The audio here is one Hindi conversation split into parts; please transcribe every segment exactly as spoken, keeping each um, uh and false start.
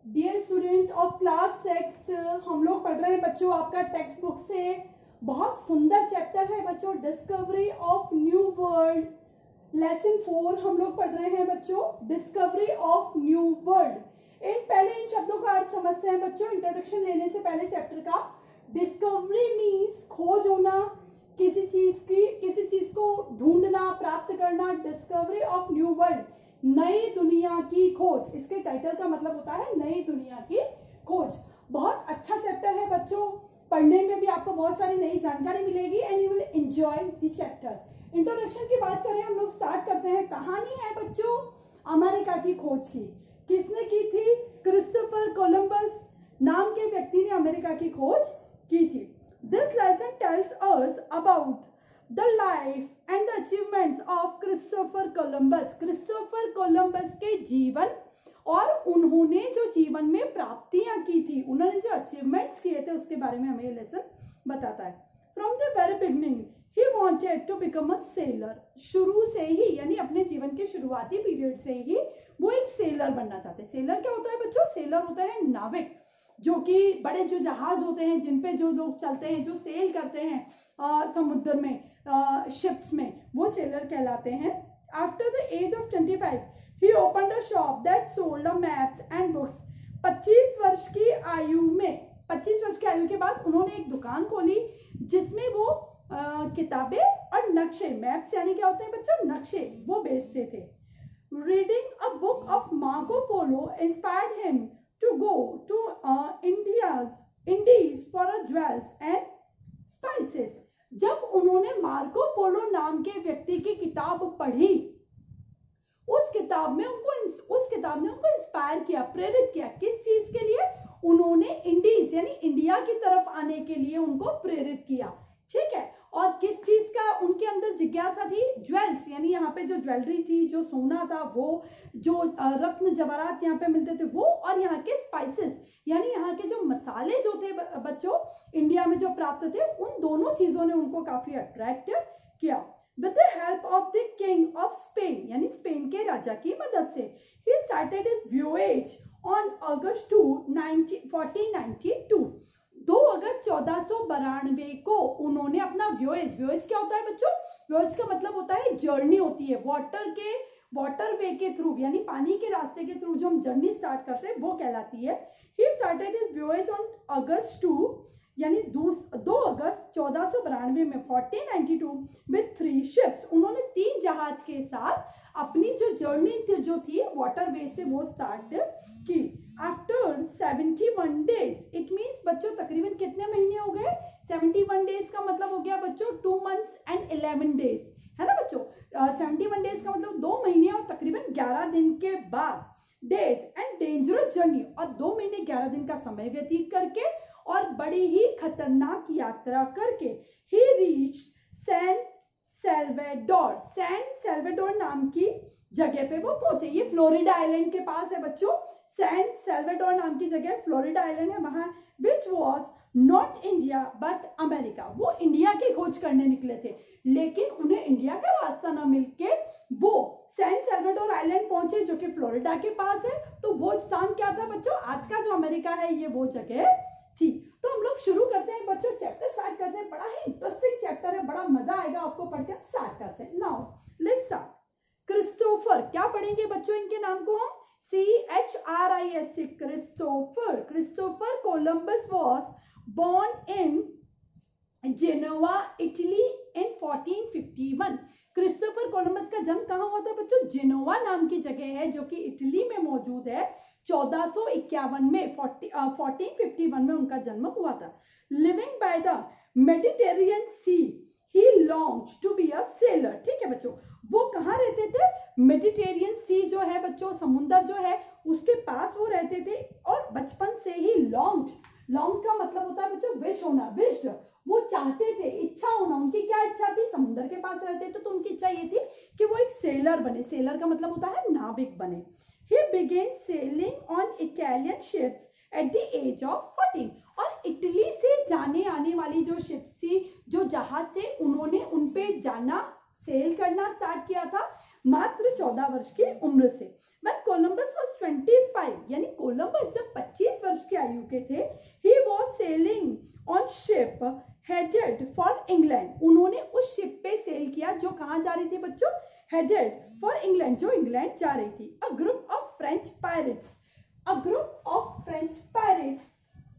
Dear student of class six, हम लोग पढ़ रहे हैं बच्चों आपका टेक्स्ट बुक से बहुत सुंदर चैप्टर है बच्चों, discovery of new world. Lesson four हम लोग पढ़ रहे हैं बच्चों, डिस्कवरी ऑफ न्यू वर्ल्ड। इन पहले इन शब्दों का अर्थ समझते हैं बच्चों, इंट्रोडक्शन लेने से पहले चैप्टर का। डिस्कवरी मीन्स खोज होना, किसी चीज की किसी चीज को ढूंढना, प्राप्त करना। डिस्कवरी ऑफ न्यू वर्ल्ड, नई दुनिया की खोज। इसके टाइटल का मतलब होता है नई दुनिया की खोज। बहुत अच्छा चैप्टर है बच्चों, पढ़ने में भी आपको बहुत सारी नई जानकारी मिलेगी and you will enjoy the chapter. Introduction की बात करें हम लोग, स्टार्ट करते हैं। कहानी है बच्चों अमेरिका की खोज की। किसने की थी? क्रिस्टोफर कोलंबस नाम के व्यक्ति ने अमेरिका की खोज की थी। This lesson tells us about The life and the achievements of Christopher Columbus। Christopher Columbus के जीवन और उन्होंने जो जीवन में प्राप्तियां की थी, उन्होंने जो अचीवमेंट्स किए थे, उसके बारे में हमें ये लेसन बताता है। From the very beginning, he wanted to become a sailor। शुरू से ही यानी अपने जीवन के शुरुआती पीरियड से ही वो एक सेलर बनना चाहते। सेलर क्या होता है बच्चों? सेलर होता है नाविक, जो कि बड़े जो जहाज होते हैं जिन पे जो लोग चलते हैं, जो सेल करते हैं आ, समुद्र में, शिप्स में, वो सेलर कहलाते हैं। After the age of twenty five he opened a shop that sold maps and books. पच्चीस वर्ष की आयु में, पच्चीस वर्ष की आयु के बाद उन्होंने एक दुकान खोली जिसमें वो आ, किताबें और नक्शे, मैप्स यानी क्या होते हैं बच्चों? नक्शे, वो बेचते थे। Reading a book of Marco Polo inspired him to go to India's Indies for a jewels and spices. जब उन्होंने मार्को पोलो नाम के व्यक्ति की किताब पढ़ी, उस किताब में उनको उस किताब ने उनको इंस्पायर किया, प्रेरित किया। किस चीज के लिए? उन्होंने इंडीज यानी इंडिया की तरफ आने के लिए उनको प्रेरित किया, ठीक है। और किस चीज का उनके अंदर जिज्ञासा थी? ज्वेल्स यानी यहाँ पे जो ज्वेलरी थी, जो सोना था वो, जो रत्न जवाहरात यहाँ पे मिलते थे वो, और यहाँ के स्पाइसेस यानी यहाँ के जो मसाले जो थे बच्चों इंडिया में जो प्राप्त थे, उन दोनों चीजों ने उनको काफी अट्रैक्ट किया। With the help of the king of Spain यानी स्पेन के राजा की मदद से ही started his voyage on August two fourteen ninety two. दो अगस्त चौदह सौ बानवे को उन्होंने अपना वॉयेज, वॉयेज क्या होता है बच्चों? वॉयेज का मतलब होता है जर्नी होती है, वाटर के वाटर वे के थ्रू यानी पानी के रास्ते के थ्रू जो हम जर्नी स्टार्ट करते हैं वो कहलाती है। He started his voyage on August two यानी दो अगस्त चौदह सौ बानवे में fourteen ninety two with three ships. उन्होंने तीन जहाज के साथ अपनी जो जर्नी थी जो थी वाटर वे से वो स्टार्ट की। After seventy one days, it means बच्चों तकरीबन कितने महीने हो गए? सेवेंटी वन डेज का मतलब हो गया बच्चों two months and eleven days, है ना बच्चों। सेवेंटी वन डेज का मतलब दो महीने और तकरीबन ग्यारह दिन के बाद, डेज एंड डेंजरस जर्नी, और दो महीने ग्यारह दिन का समय व्यतीत करके और बड़ी ही खतरनाक यात्रा करके ही reach San Salvador. San Salvador नाम की जगह पे वो पहुंचे। ये फ्लोरिडा आइलैंड के पास है बच्चों। सैन सेल्वेडोर नाम की जगह फ्लोरिडा आइलैंड है वहां, which was not India but America. वो इंडिया की खोज करने निकले थे, लेकिन उन्हें इंडिया का रास्ता न मिलके वो सैन सेल्वेडोर आइलैंड पहुंचे जो कि फ्लोरिडा के पास है। तो वो स्थान क्या था बच्चों? आज का जो अमेरिका है ये वो जगह थी। तो हम लोग शुरू करते हैं बच्चों, चैप्टर स्टार्ट करते हैं। बड़ा ही इंटरेस्टिंग चैप्टर है, बड़ा मजा आएगा आपको पढ़कर। स्टार्ट करते हैं। Now let's start. क्रिस्टोफर, क्या पढ़ेंगे बच्चों इनके नाम को हम? C H R I S C, Christopher. Christopher Columbus was born in Genoa, Italy in fourteen fifty one. Christopher Columbus का जन्म कहाँ हुआ था बच्चों? जेनोवा नाम की जगह है जो कि इटली में मौजूद है। चौदह सौ इक्यावन में फोर्टीन फिफ्टी वन में उनका जन्म हुआ था। Living by the Mediterranean sea he longed to be a sailor, ठीक है बच्चों। वो कहाँ रहते थे? मेडिटेरियन सी जो है बच्चों, समुद्र जो है उसके पास वो रहते थे, और बचपन से ही लॉन्ग्ड, लॉन्ग का मतलब होता है बच्चों विश होना, विश्ड, वो चाहते थे, इच्छा होना। उनकी क्या इच्छा थी? समुद्र के पास रहते थे तो उनकी इच्छा ये थी कि वो एक सेलर बने। सेलर का मतलब होता है नाविक बने। He began sailing on Italian ships at the age of fourteen. और इटली से जाने आने वाली जो शिप्स थी, जो जहाज से, उन्होंने उन पे जाना, सेल करना स्टार्ट किया था मात्र चौदह वर्ष की उम्र से। When Columbus was twenty five यानी कोलंबस जब इंग्लैंड, उन्होंने उस शिप पे सेल किया जो कहाँ जा रही थी बच्चों, हेडेड फॉर इंग्लैंड, जो इंग्लैंड जा रही थी। A group of French pirates, a group of French pirates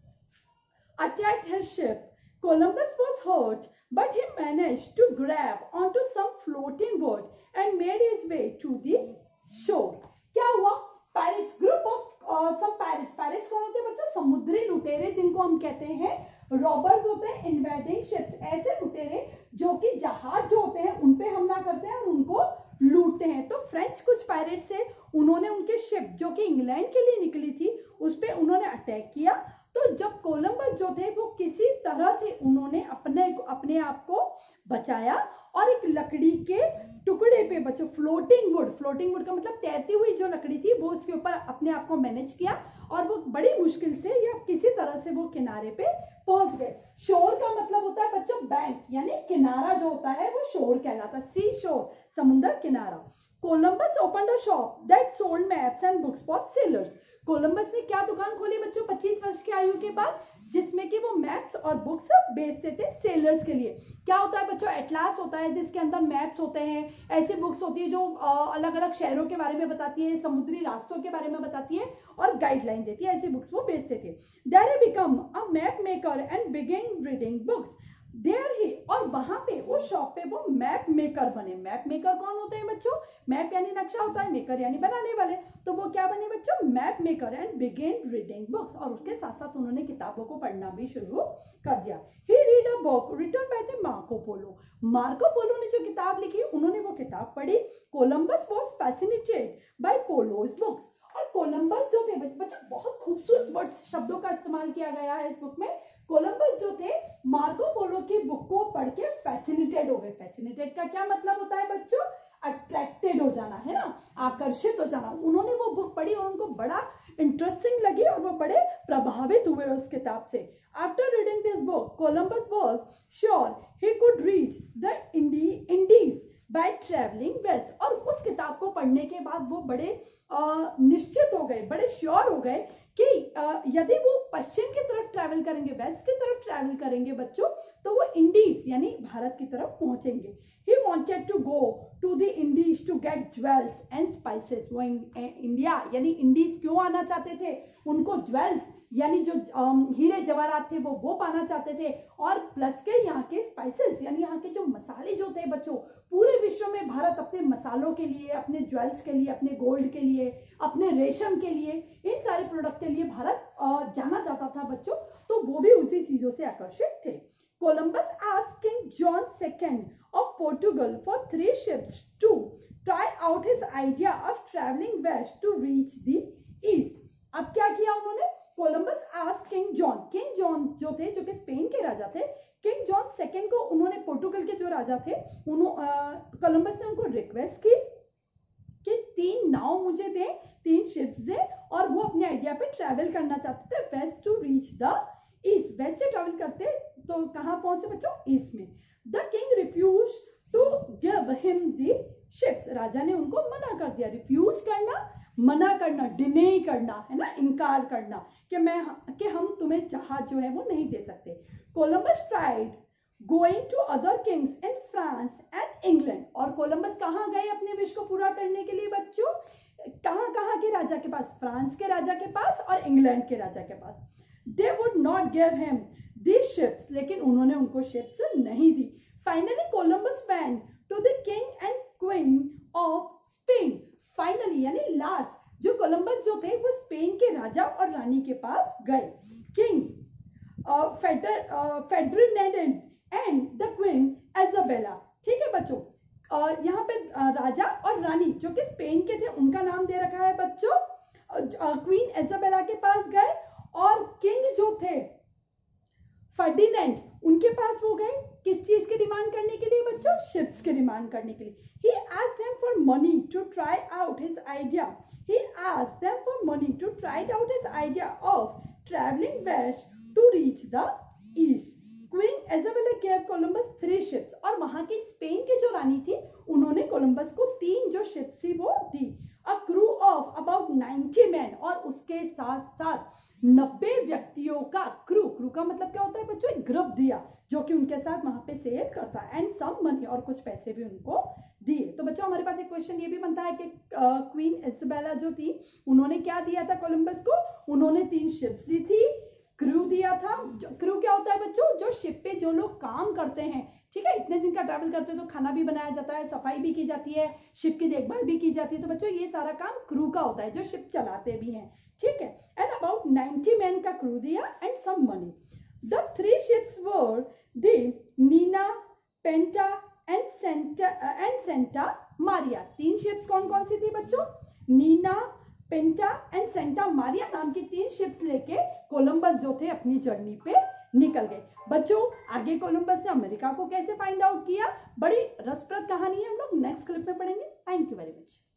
attacked his ship. Columbus was hurt, but he managed to grab onto some floating boat and made his way to the shore. क्या हुआ, पायरेट्स, ग्रुप ऑफ सब पायरेट्स, पायरेट्स कौन होते हैं बच्चों, समुद्री लुटेरे जिनको हम कहते हैं, रॉबर्स होते हैं, इन्वेडिंग शिप्स, ऐसे लुटेरे जो कि जहाज जो होते हैं उन पे हमला करते हैं और उनको लूटते हैं। तो फ्रेंच कुछ पायरेट्स है, उन्होंने उनके शिप जो कि इंग्लैंड के लिए निकली थी उस पे उन्होंने अटैक किया। तो जब कोलंबस जो थे वो किसी तरह से उन्होंने अपने अपने आप को बचाया और एक लकड़ी के टुकड़े पे बच्चों, फ्लोटिंग वुड, फ्लोटिंग वुड का मतलब तैरती हुई जो लकड़ी थी वो उसके ऊपर अपने आप को मैनेज किया और वो बड़ी मुश्किल से या किसी तरह से वो किनारे पे पहुंच गए। शोर का मतलब होता है बच्चों बैंक, यानी किनारा जो होता है वो शोर कहलाता है, सी शोर, समुद्र किनारा। Columbus opened a shop that sold maps and books for sailors. Columbus ने क्या दुकान खोली बच्चों पच्चीस वर्ष की आयु के बाद, जिसमें कि वो मैप्स और बुक्स बेचते थे सेलर्स के लिए। क्या होता है बच्चों, एटलास होता है जिसके अंदर मैप्स होते हैं, ऐसी बुक्स होती है जो अलग अलग शहरों के बारे में बताती है, समुद्री रास्तों के बारे में बताती है और गाइडलाइन देती है, ऐसी बुक्स वो बेचते थे। There he become a map maker and begin reading books there he, और वहां पे उस शॉप पे वो मैप मेकर बने। मैप मेकर कौन होते हैं बच्चों, मैप यानी नक्शा होता है, मेकर यानी बनाने वाले, तो वो क्या बने बच्चों, map maker and begin reading books, और उसके साथ साथ उन्होंने किताबों को पढ़ना भी शुरू कर दिया। He read a book written by the Marco Polo. Marco Polo ने जो किताब लिखी उन्होंने वो किताब पढ़ी। Columbus was fascinated by Polo's books, और कोलंबस जो थे बच्चों, बहुत खूबसूरत वर्ड्स, शब्दों का इस्तेमाल किया गया है इस बुक में। कोलंबस जो थे मार्को पोलो की बुक को पढ़ के फैसिनेटेड हो गए। फैसिनेटेड का क्या मतलब होता है बच्चों, अट्रैक्टेड हो जाना, है ना, आकर्षित हो जाना। उन्होंने वो बुक पढ़ी और उनको बड़ा इंटरेस्टिंग लगी और वो बड़े प्रभावित हुए उस किताब से। After reading this book Columbus was sure he could reach the Indies by travelling west, और उस किताब को पढ़ने के बाद वो बड़े आ, निश्चित हो गए, बड़े श्योर हो गए कि यदि वो पश्चिम की तरफ ट्रैवल करेंगे, वेस्ट की तरफ ट्रैवल करेंगे बच्चों, तो वो इंडीज यानी भारत की तरफ पहुंचेंगे। He wanted to go to the Indies to get jewels and spices. वो इंडिया यानी इंडीज क्यों आना चाहते थे, उनको ज्वेल्स यानी जो हीरे जवाहरात थे वो वो पाना चाहते थे, और प्लस के यहाँ के स्पाइसेस यानी यहाँ के जो मसाले जो थे बच्चों, पूरे विश्व में भारत अपने मसालों के लिए, अपने ज्वेल्स के लिए, अपने गोल्ड के लिए, अपने रेशम के लिए, इन सारे प्रोडक्ट के लिए भारत जाना चाहता था बच्चों, तो वो भी उसी चीजों से आकर्षित थे। Columbus asked King John the Second of Portugal for three ships to try out his idea of traveling west to reach the east. अब क्या किया उन्होंने, Columbus asked King John, King John जो थे, जो कि स्पेन के राजा थे, किंग जॉन सेकेंड को उन्होंने, पोर्टुगल के जो राजा थे, उन्होंने कोलंबस ने उनको रिक्वेस्ट की कि तीन नाव मुझे दे, तीन शिप्स दे, और वो अपने आइडिया पे ट्रैवल करना चाहते थे west to reach the east, west से ट्रैवल करते तो कहां पहुंचे बच्चों, ईस्ट में। The king refuse to give him the ships, राजा ने उनको मना कर दिया। रिफ्यूज करना, मना करना, डिने करना, है ना, इनकार करना कि मैं कि हम तुम्हें जहाज जो है वो नहीं दे सकते। Columbus tried going to other kings in France and England, और कोलंबस कहाँ गए अपने विश को पूरा करने के लिए बच्चों, कहाँ कहाँ के राजा के पास, फ्रांस के राजा के पास और इंग्लैंड के राजा के पास। They would not give him these ships, लेकिन उन्होंने उनको शिप्स नहीं दी। Finally Columbus went to the king and queen of Spain, finally यानी लास्ट जो कोलंबस जो थे वो स्पेन के राजा और रानी के पास गए। King Ferdinand and the queen Isabella, ठीक है बच्चों, uh, यहाँ पे uh, राजा और रानी जो कि स्पेन के थे उनका नाम दे रखा है बच्चों, क्वीन uh, इजाबेला के पास गए, और किंग जो थे फर्डिनेंड उनके पास वो गए, किस चीज की डिमांड करने के लिए बच्चों, शिप्स की डिमांड करने के लिए। He asked them for money to try out his idea. He asked them for money to try out his idea of traveling west to reach the east. Queen Isabella gave Columbus three ships, और वहां की स्पेन की जो रानी थी उन्होंने कोलंबस को तीन जो शिप्स थी वो दी। A crew of about ninety men, और उसके साथ साथ नब्बे व्यक्तियों का क्रू, क्रू का मतलब क्या होता है बच्चों, एक ग्रुप दिया, जो कि उनके साथ वहां पे सेल करता है, एंड सम मनी, और कुछ पैसे भी उनको दिए। तो बच्चों हमारे पास एक क्वेश्चन ये भी बनता है कि क्वीन इजाबेला जो थी उन्होंने क्या दिया था कोलंबस को, उन्होंने तीन शिप्स दी थी, क्रू दिया था। क्रू क्या होता है बच्चों, जो शिप पे जो लोग काम करते हैं, ठीक है, इतने दिन का ट्रैवल करते हैं तो खाना भी बनाया जाता है, सफाई भी की जाती है, शिप की देखभाल भी की जाती है, तो बच्चों ये सारा काम क्रू का होता है जो शिप चलाते भी हैं, ठीक है। एंड अबाउट नाइंटी मैन का क्रू दिया and some money. The three ships were the Nina, Pinta and Santa and Santa Maria. तीन शिप्स कौन कौन सी थी बच्चों, Nina, Pinta and Santa Maria नाम की तीन शिप्स लेके कोलंबस जो थे अपनी जर्नी पे निकल गए। बच्चों आगे कोलंबस ने अमेरिका को कैसे फाइंड आउट किया, बड़ी रसप्रद कहानी है, हम लोग नेक्स्ट क्लिप में पढ़ेंगे। Thank you very much.